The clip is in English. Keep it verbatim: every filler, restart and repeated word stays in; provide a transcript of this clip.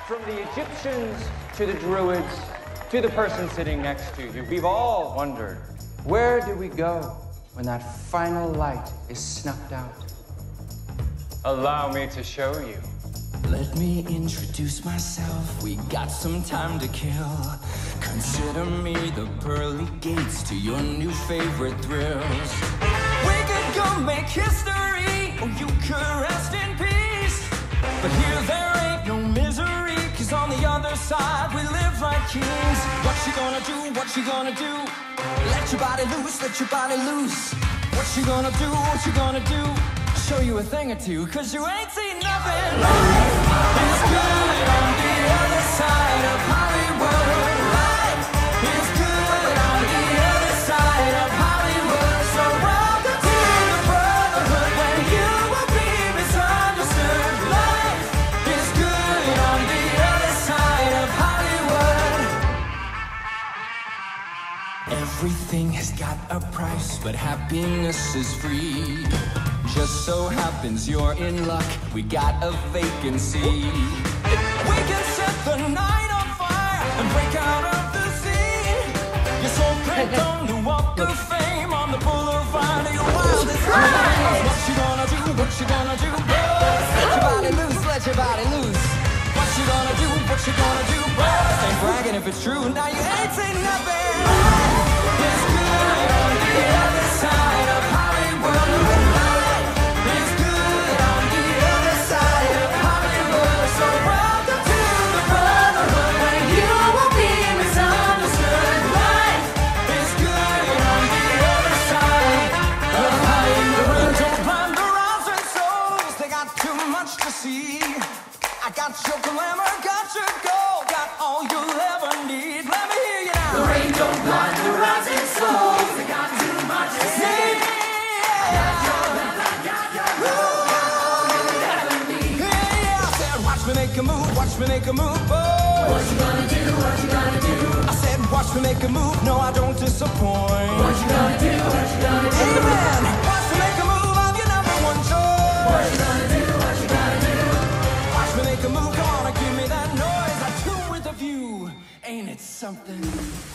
From the Egyptians to the Druids to the person sitting next to you, we've all wondered, where do we go when that final light is snuffed out? Allow me to show you. Let me introduce myself, we got some time to kill. Consider me the pearly gates to your new favorite thrills. We could go make history, or you could rest in peace. But here there ain't no misery, cause on the other side we live like kings. What you gonna do, what you gonna do? Let your body loose, let your body loose. What you gonna do, what you gonna do? Show you a thing or two, cause you ain't seen nothing. Life is good on the other side of Hollywood. Life is good on the other side of Hollywood. So welcome to the brotherhood when you will be misunderstood. Life is good on the other side of Hollywood. Everything has got a price, but happiness is free. Just so happens you're in luck, we got a vacancy. We can set the night on fire and break out of the scene. You're so bent on the walk of fame on the boulevard of your wildest dreams. What you gonna do, what you gonna do, boys? Let your body loose, let your body loose. What you gonna do, what you gonna do, boys? Ain't bragging if it's true, now you ain't seen nothing. It's good on the other side of Hollywood. I got your glamour, got your gold, got all you'll ever need. Let me hear you now. The rain don't blind the rising souls. They got too much to see. I got your glamour, got your gold, got all you'll ever need. Yeah, I said, watch me make a move, watch me make a move, boy. What you gonna do, what you gonna do? I said, watch me make a move, no I don't disappoint. What you gonna do, what you gonna do? Amen. Watch me make a move, I'm your number one choice. What you gonna do, what you gonna do? Make a move, come on and give me that noise. I tune with a view, ain't it something?